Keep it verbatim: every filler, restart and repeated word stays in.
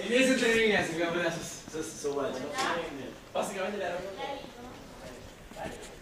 Quería ser tremenda, así que sos, sos, sos guacho. Básicamente la reunión.